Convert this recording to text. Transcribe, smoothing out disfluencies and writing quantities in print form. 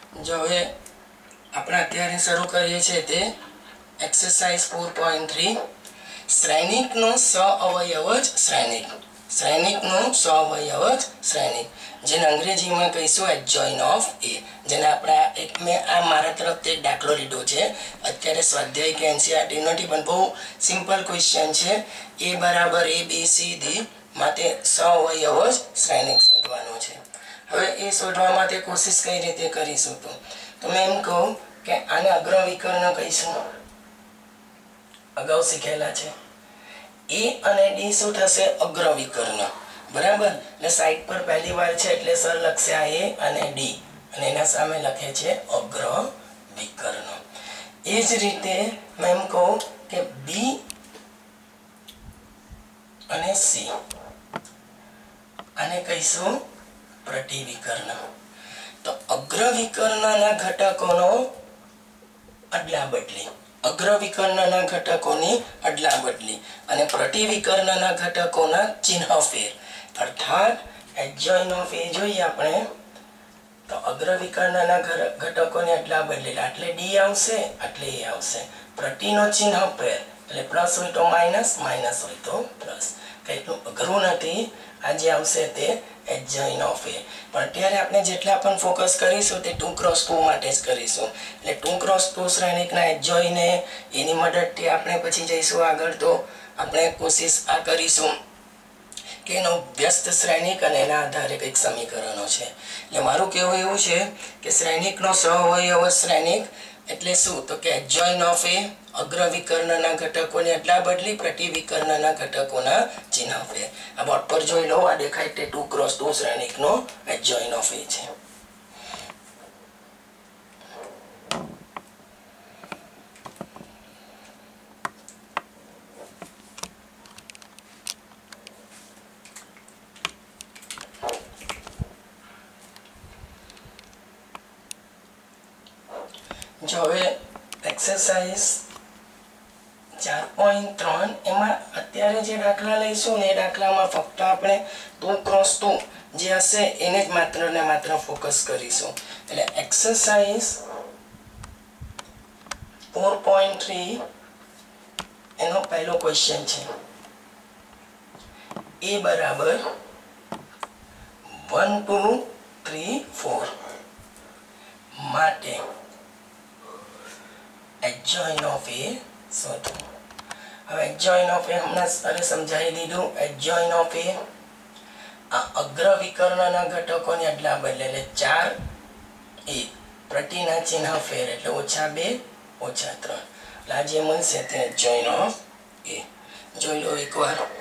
जो હવે આપણે અત્યારે શરૂ કરીએ છીએ તે એક્સરસાઇઝ 4.3 શ્રેણિકનો સઅવયવ જ શ્રેણિક. શ્રેણિકનો સઅવયવ જ શ્રેણિક, જેને અંગ્રેજીમાં કહીશું એડજોઇન ઓફ એ. જેને આપણે મેં આ મારા તરફથી એક દાખલો લીધો છે. અત્યારે સ્વાધ્યાય કે એનસીઆરટી નથી, પણ બહુ સિમ્પલ ક્વેશ્ચન છે. એ બરાબર એ બી સી ડી માટે સઅવયવ જ શ્રેણિક શોધવાનો છે. હવે એ શોધવા માટે કોશિશ કઈ રીતે કરીશું? તો મેં એમ કહું કે આને અગ્ર વિકર્ણ કહીશું, અગાઉ શીખેલા છે. એ અને ડી શું થશે? અગ્ર વિકર્ણ. બરાબર, એટલે સાઈડ પર પહેલી વાર છે એટલે સર લખશે આ એ અને ડી, અને એના સામે લખે છે અગ્ર વિકર્ણ. એ જ રીતે મેં એમ કહું કે બી અને સી, આને કહીશું પ્રતિવિકર્ણ. તો અગ્ર વિકર્ણના ઘટકોનો અદલા બદલી, અગ્ર વિકર્ણના ઘટકોની અદલા બદલી અને પ્રતિવિકર્ણના ઘટકોના ચિહ્ન ફેર, અર્થાત એડજોઇન ઓફ એ જોઈએ આપણે તો અગ્ર વિકર્ણના ઘટકોની અદલા બદલી, એટલે ડી આવશે એટલે એ આવશે. પ્રતિનો ચિહ્ન ફેર, એટલે પ્લસ હોય તો માઇનસ, માઇનસ હોય તો પ્લસ. કંઈકનું અઘરું નથી. આ જે આવશે તે એડજોઇન ઓફ એ. પણ અત્યારે આપણે જેટલા પણ ફોકસ કરીશું તે 2x2 માટે જ કરીશું. એટલે 2x2 શ્રેણિકના એડજોઇન એની મદદથી આપણે પછી જઈશું આગળ. તો આપણે કોશિશ આ કરીશું કે એનો વ્યસ્ત શ્રેણિક અને એના આધારે કંઈક સમીકરણો છે. એટલે મારું કહેવું એવું છે કે શ્રેણિકનો સઅવયવ શ્રેણિક એટલે શું? તો કે એડજોઇન ઓફ એ, અગ્ર વિકર્ણના ઘટકોની અદલા બદલી, પ્રતિવિકર્ણના ઘટકોના ચિહ્ન ફેર. આ બોર્ડ પર જોઈ લો, આ દેખાય તે 2x2 શ્રેણિકનો એડજોઇન ઓફ એ છે. જો હવે એક્સરસાઇઝ 4.3 એમાં અત્યારે જે દાખલા લઈશું ને એ દાખલામાં ફક્ત આપણે 2x2 જે હશે એને જ માત્ર ને માત્ર ફોકસ કરીશું. એટલે એક્સરસાઇઝ 4.3 એનો પહેલો ક્વેશ્ચન છે. એ બરાબર 1 2 3 4 માટે એડજોઇન ઓફ એ શોધો. હવે એડજોઇન ઓફ એ હમણાં સરે સમજાવી દીધું. એડજોઇન ઓફ એ આ અગ્ર વિકર્ણના ઘટકોની અદલા બદલે, એટલે 4 એ પ્રતિના ચિહ્ન ફેર, એટલે -2 -3. એટલે આ જે મળશે તે એડજોઇન ઓફ એ. જોઈ લો એકવાર.